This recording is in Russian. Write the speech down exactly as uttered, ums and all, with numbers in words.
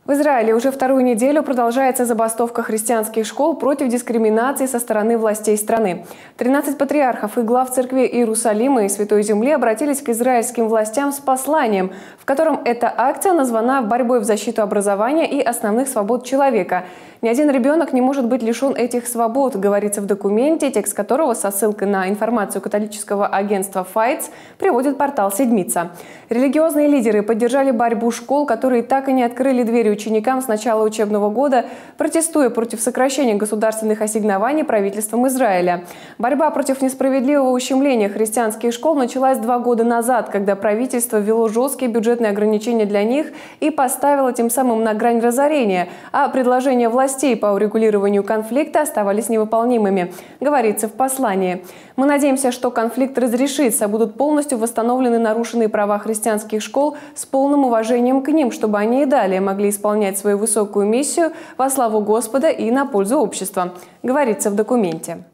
В Израиле уже вторую неделю продолжается забастовка христианских школ против дискриминации со стороны властей страны. тринадцать патриархов и глав церкви Иерусалима и Святой Земли обратились к израильским властям с посланием, в котором эта акция названа борьбой в защиту образования и основных свобод человека. Ни один ребенок не может быть лишен этих свобод, говорится в документе, текст которого со ссылкой на информацию католического агентства «Файтс» приводит портал «Седмица». Религиозные лидеры поддержали борьбу школ, которые так и не открыли двери ученикам с начала учебного года, протестуя против сокращения государственных ассигнований правительством Израиля. Борьба против несправедливого ущемления христианских школ началась два года назад, когда правительство ввело жесткие бюджетные ограничения для них и поставило тем самым на грань разорения, а предложения властей по урегулированию конфликта оставались невыполнимыми, говорится в послании. Мы надеемся, что конфликт разрешится, будут полностью восстановлены нарушенные права христианских школ с полным уважением к ним, чтобы они и далее могли исполнять свою высокую миссию во славу Господа и на пользу общества, говорится в документе.